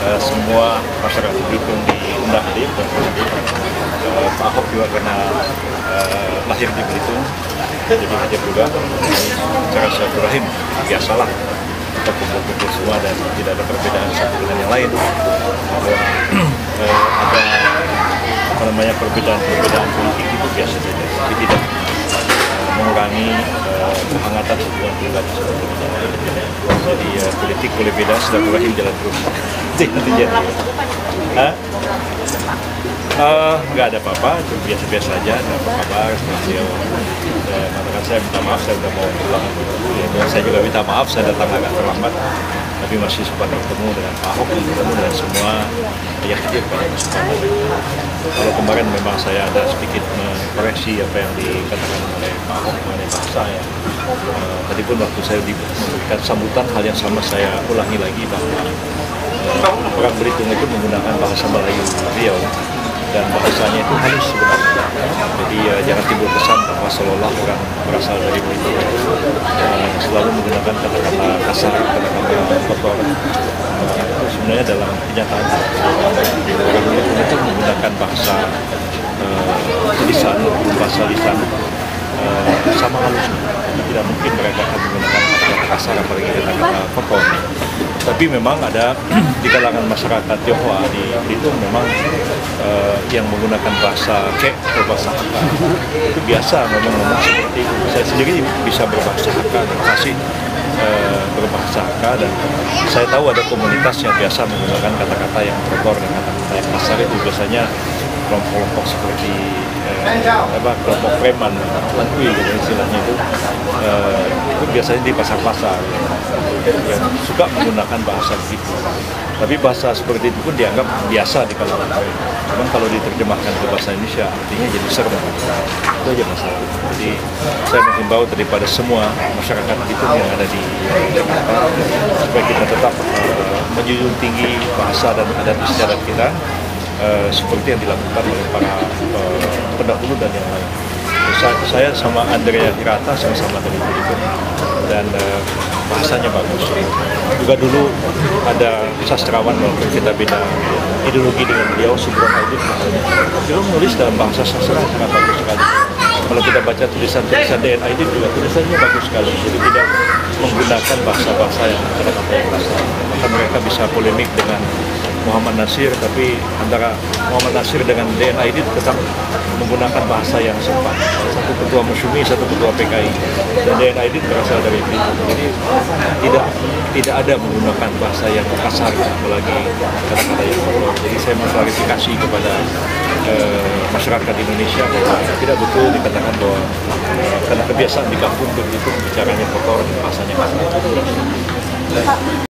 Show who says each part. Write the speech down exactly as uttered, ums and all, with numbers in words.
Speaker 1: uh, semua masyarakat Belitung diundang hadir. Uh, Pak Ahok juga karena uh, lahir di Belitung, jadi hadir juga. Cara silaturahim biasalah, kita kumpul-kumpul semua dan tidak ada perbedaan satu dengan yang lain. Bahwa uh, ada apa namanya perbedaan-perbedaan politik itu biasa saja, tapi tidak uh, mengurangi uh, kehangatan hubungan pribadi seperti itu. Jadi uh, politik boleh beda, silaturahim jalan terus. Itu intinya. Hah? Uh, nggak ada apa-apa, biasa-biasa aja, ada apa kabar, beliau uh, mengatakan saya minta maaf, saya udah mau pulang. Ya, dan saya juga minta maaf, saya datang agak terlambat, tapi masih sempat bertemu dengan Pak Ahok, bertemu dengan semua yang hadir pada kesempatan. Kalau kemarin memang saya ada sedikit mengkoreksi apa yang dikatakan oleh Pak Ahok mengenai bahasa ya. Uh, tadi pun waktu saya memberikan sambutan, hal yang sama saya ulangi lagi bahwa uh, orang Belitung itu menggunakan bahasa Melayu beliau. Dan bahasanya itu halus sebenarnya. Jadi uh, jangan timbul kesan bahwa seolah orang berasal dari Belitung uh, selalu menggunakan kata-kata kasar, kata-kata kotor. Uh, itu sebenarnya dalam kenyataan orang Belitung itu menggunakan bahasa uh, lisan, bahasa lisan uh, sama halus. Tidak mungkin mereka akan menggunakan kata-kata kasar apalagi kata-kata kotor. Tapi memang ada di kalangan masyarakat Tionghoa di Belitung memang uh, yang menggunakan bahasa kek atau bahasa Hakka itu biasa ngomong-ngomong seperti itu. Saya sendiri bisa berbahasa Hakka dan masih uh, berbahasa Hakka, dan saya tahu ada komunitas yang biasa menggunakan kata-kata yang kotor dan kata-kata yang kasar. Itu biasanya kelompok-kelompok seperti uh, apa kelompok preman, lantui gitu istilahnya itu. Uh, itu biasanya di pasar-pasar yang suka menggunakan bahasa begitu. Tapi bahasa seperti itu pun dianggap biasa di kalangan mereka. Cuman kalau diterjemahkan ke bahasa Indonesia artinya jadi serem. Itu aja masalah. Jadi saya menghimbau daripada semua masyarakat itu yang ada di Jakarta supaya kita tetap uh, menjunjung tinggi bahasa dan adat istiadat kita uh, seperti yang dilakukan oleh para uh, pendahulu dan yang lain. Saya sama Andrea Hirata sama-sama dari Belitung dan uh, bahasanya bagus. Juga dulu ada sastrawan walaupun kita beda ideologi dengan beliau, Sugeng Aidit. Beliau menulis dalam bahasa sastra sangat bagus sekali. Kalau kita baca tulisan-tulisan D N Aidit juga tulisannya bagus sekali. Jadi tidak menggunakan bahasa-bahasa yang kata-kata yang kasar. Maka mereka bisa polemik dengan Muhammad Nasir, tapi antara Muhammad Nasir dengan D N Aidit tetap menggunakan bahasa yang sopan. Satu ketua Musyumi, satu ketua P K I, dan D N Aidit berasal dari Belitung. Jadi tidak tidak ada menggunakan bahasa yang kasar, apalagi kata-kata yang kotor. Jadi saya mengklarifikasi kepada eh, masyarakat Indonesia bahwa tidak betul dikatakan bahwa eh, karena kebiasaan di kampung begitu bicaranya kotor dan bahasanya kasar.